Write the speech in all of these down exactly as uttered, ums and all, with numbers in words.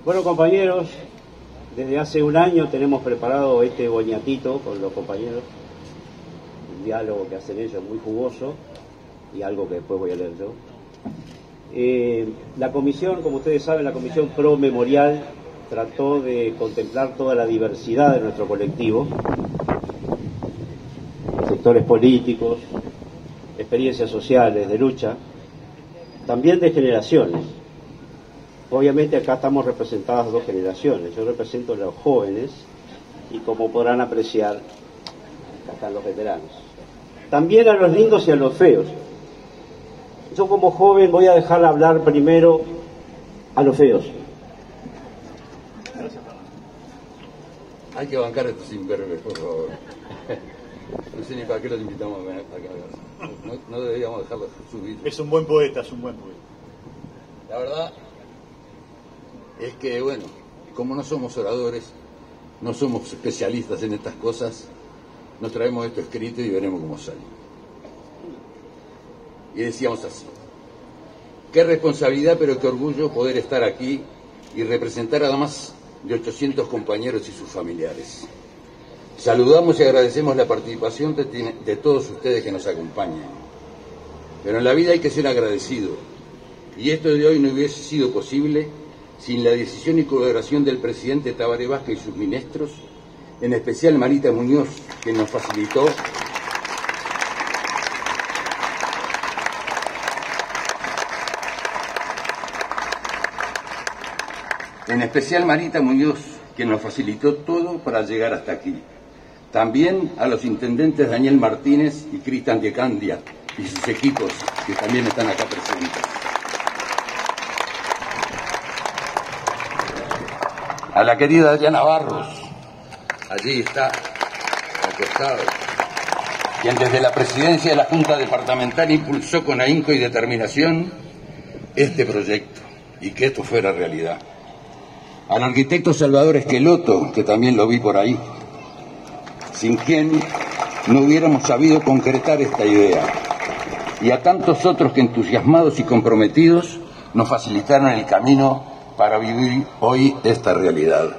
Bueno, compañeros, desde hace un año tenemos preparado este boñatito con los compañeros, un diálogo que hacen ellos muy jugoso y algo que después voy a leer yo. Eh, la comisión, como ustedes saben, la comisión Pro Memorial trató de contemplar toda la diversidad de nuestro colectivo, sectores políticos, experiencias sociales, de lucha, también de generaciones. Obviamente acá estamos representadas dos generaciones. Yo represento a los jóvenes y, como podrán apreciar, acá están los veteranos. También a los lindos y a los feos. Yo, como joven, voy a dejar hablar primero a los feos. Hay que bancar a estos imberbes, por favor. No sé ni para qué los invitamos a acá. No, no deberíamos dejarlos subir. Es un buen poeta, es un buen poeta. La verdad es que, bueno, como no somos oradores, no somos especialistas en estas cosas, nos traemos esto escrito y veremos cómo sale. Y decíamos así: qué responsabilidad, pero qué orgullo poder estar aquí y representar a más de ochocientos compañeros y sus familiares. Saludamos y agradecemos la participación de, de todos ustedes que nos acompañan. Pero en la vida hay que ser agradecido, y esto de hoy no hubiese sido posible sin la decisión y colaboración del presidente Tabaré Vázquez y sus ministros, en especial Marita Muñoz, que nos facilitó en especial Marita Muñoz, que nos facilitó todo para llegar hasta aquí. También a los intendentes Daniel Martínez y Cristian de Candia y sus equipos, que también están acá presentes. A la querida Adriana Barros, allí está, acostado, quien desde la presidencia de la Junta Departamental impulsó con ahínco y determinación este proyecto y que esto fuera realidad. Al arquitecto Salvador Esqueloto, que también lo vi por ahí, sin quien no hubiéramos sabido concretar esta idea, y a tantos otros que, entusiasmados y comprometidos, nos facilitaron el camino para vivir hoy esta realidad.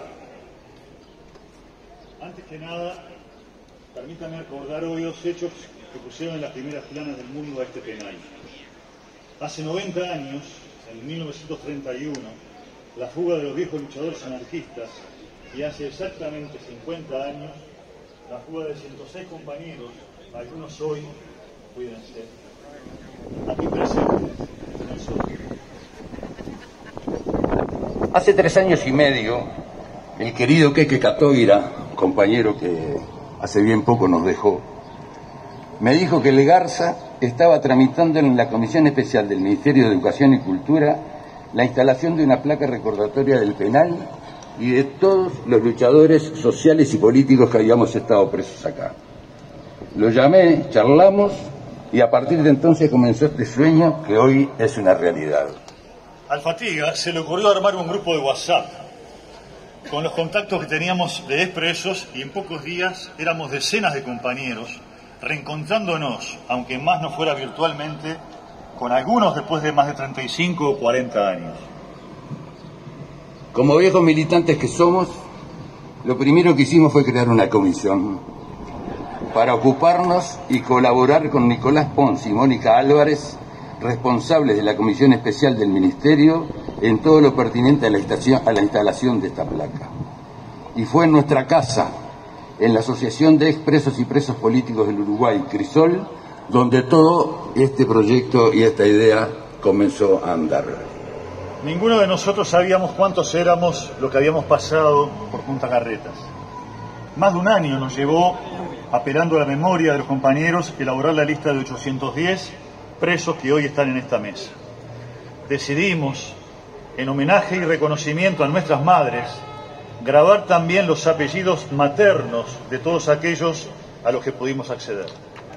Antes que nada, permítanme recordar hoy dos hechos que pusieron en las primeras planas del mundo a este penal. Hace noventa años, en mil novecientos treinta y uno, la fuga de los viejos luchadores anarquistas, y hace exactamente cincuenta años, la fuga de ciento seis compañeros, algunos hoy, cuídense, aquí presentes, nosotros. Hace tres años y medio, el querido Queque Catoira, compañero que hace bien poco nos dejó, me dijo que Legarza estaba tramitando en la Comisión Especial del Ministerio de Educación y Cultura la instalación de una placa recordatoria del penal y de todos los luchadores sociales y políticos que habíamos estado presos acá. Lo llamé, charlamos, y a partir de entonces comenzó este sueño que hoy es una realidad. Al Fatiga se le ocurrió armar un grupo de WhatsApp con los contactos que teníamos de expresos, y en pocos días éramos decenas de compañeros reencontrándonos, aunque más no fuera virtualmente, con algunos después de más de treinta y cinco o cuarenta años. Como viejos militantes que somos, lo primero que hicimos fue crear una comisión para ocuparnos y colaborar con Nicolás Pons y Mónica Álvarez, responsables de la Comisión Especial del Ministerio, en todo lo pertinente a la, estación, a la instalación de esta placa. Y fue en nuestra casa, en la Asociación de Expresos y Presos Políticos del Uruguay, Crisol, donde todo este proyecto y esta idea comenzó a andar. Ninguno de nosotros sabíamos cuántos éramos lo que habíamos pasado por Punta Carretas. Más de un año nos llevó, apelando a la memoria de los compañeros, elaborar la lista de ochocientos diez presos que hoy están en esta mesa. Decidimos, en homenaje y reconocimiento a nuestras madres, grabar también los apellidos maternos de todos aquellos a los que pudimos acceder.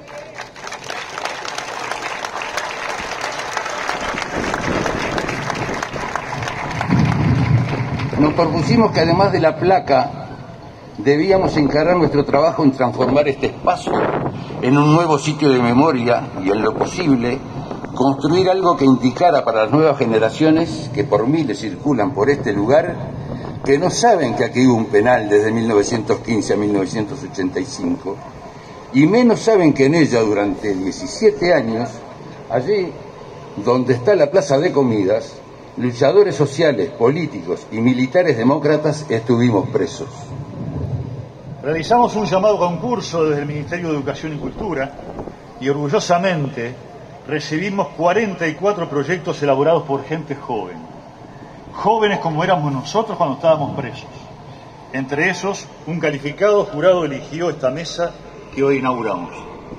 Nos propusimos que, además de la placa, debíamos encarar nuestro trabajo en transformar este espacio en un nuevo sitio de memoria y, en lo posible, construir algo que indicara para las nuevas generaciones que por miles circulan por este lugar, que no saben que aquí hubo un penal desde mil novecientos quince a mil novecientos ochenta y cinco, y menos saben que en ella durante diecisiete años, allí donde está la plaza de comidas, luchadores sociales, políticos y militares demócratas estuvimos presos. Realizamos un llamado concurso desde el Ministerio de Educación y Cultura y orgullosamente recibimos cuarenta y cuatro proyectos elaborados por gente joven. Jóvenes como éramos nosotros cuando estábamos presos. Entre esos, un calificado jurado eligió esta mesa que hoy inauguramos.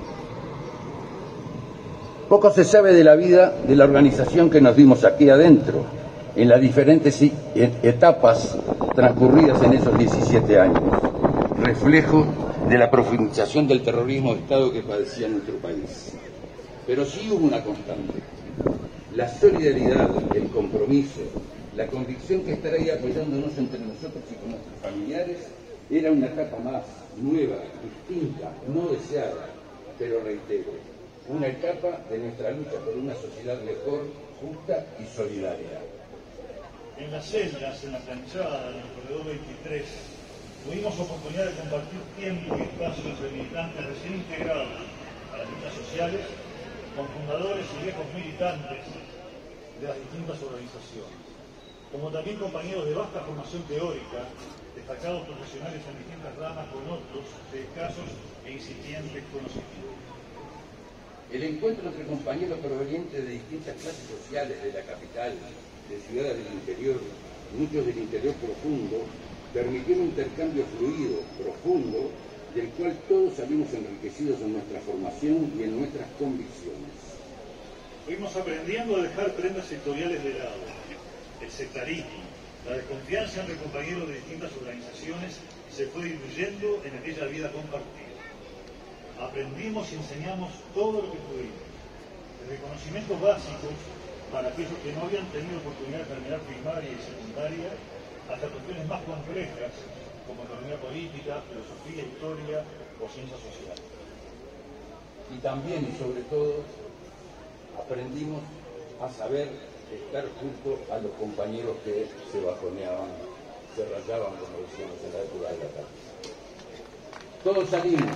Poco se sabe de la vida de la organización que nos dimos aquí adentro, en las diferentes etapas transcurridas en esos diecisiete años, reflejo de la profundización del terrorismo de Estado que padecía nuestro país. Pero sí hubo una constante: la solidaridad, el compromiso, la convicción que estar ahí apoyándonos entre nosotros y con nuestros familiares era una etapa más, nueva, distinta, no deseada, pero reitero, una etapa de nuestra lucha por una sociedad mejor, justa y solidaria. En las celdas, en la planchada, en el corredor veintitrés, tuvimos oportunidad de compartir tiempo y espacio entre militantes recién integrados a las luchas sociales, con fundadores y viejos militantes de las distintas organizaciones, como también compañeros de vasta formación teórica, destacados profesionales en distintas ramas con otros de escasos e incipientes conocimientos. El encuentro entre compañeros provenientes de distintas clases sociales de la capital, de ciudades del interior, muchos del interior profundo, permitió un intercambio fluido, profundo, del cual todos salimos enriquecidos en nuestra formación y en nuestras convicciones. Fuimos aprendiendo a dejar prendas sectoriales de lado. El sectarismo, la desconfianza entre compañeros de distintas organizaciones se fue diluyendo en aquella vida compartida. Aprendimos y enseñamos todo lo que pudimos, desde conocimientos básicos para aquellos que no habían tenido oportunidad de terminar primaria y secundaria, hasta cuestiones más complejas como economía política, filosofía, historia o ciencias sociales. Y también y sobre todo aprendimos a saber estar junto a los compañeros que se bajoneaban, se rayaban, como decíamos en la época de la tarde. Todos salimos.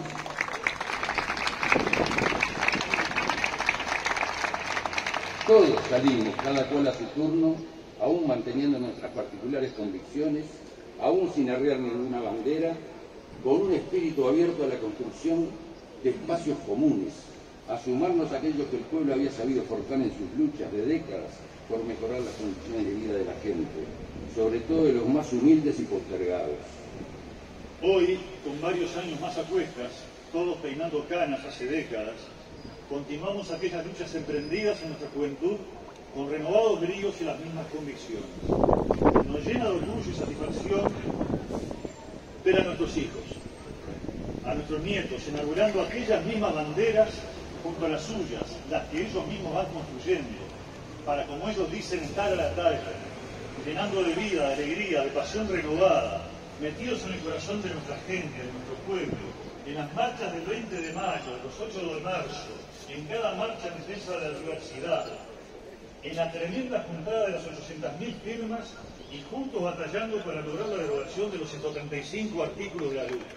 Todos salimos, cada cual a su turno, aún manteniendo nuestras particulares convicciones, aún sin arriar ninguna bandera, con un espíritu abierto a la construcción de espacios comunes, a sumarnos a aquellos que el pueblo había sabido forjar en sus luchas de décadas por mejorar las condiciones de vida de la gente, sobre todo de los más humildes y postergados. Hoy, con varios años más a cuestas, todos peinando canas hace décadas, continuamos aquellas luchas emprendidas en nuestra juventud con renovados bríos y las mismas convicciones. Nos llena de orgullo y satisfacción ver a nuestros hijos, a nuestros nietos, inaugurando aquellas mismas banderas junto a las suyas, las que ellos mismos van construyendo, para, como ellos dicen, estar a la talla, llenando de vida, de alegría, de pasión renovada, metidos en el corazón de nuestra gente, de nuestro pueblo, en las marchas del veinte de mayo, de los ocho de marzo, en cada marcha en defensa de la diversidad, en la tremenda juntada de las ochocientas mil firmas y juntos batallando para lograr la derogación de los ciento treinta y cinco artículos de la ley.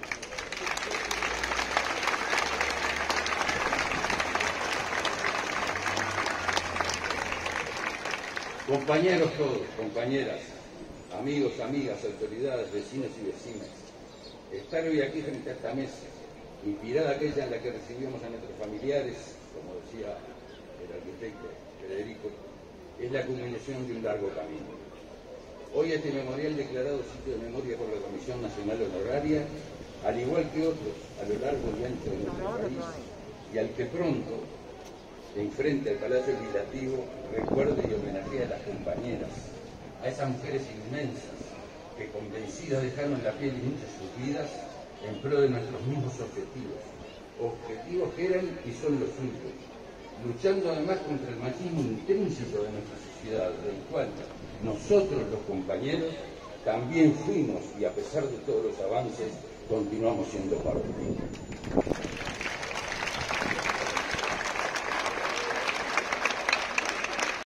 Compañeros todos, compañeras, amigos, amigas, autoridades, vecinos y vecinas, estar hoy aquí frente a esta mesa, inspirada aquella en la que recibimos a nuestros familiares, como decía el arquitecto Federico, es la culminación de un largo camino. Hoy este memorial declarado sitio de memoria por la Comisión Nacional Honoraria, al igual que otros a lo largo y ancho de nuestro país, y al que pronto, enfrente al Palacio Legislativo, recuerde y homenajea a las compañeras, a esas mujeres inmensas que convencidas dejaron la piel y muchas sus vidas en pro de nuestros mismos objetivos, objetivos que eran y son los suyos, luchando además contra el machismo intrínseco de nuestra sociedad, del cual nosotros los compañeros también fuimos y a pesar de todos los avances continuamos siendo parte.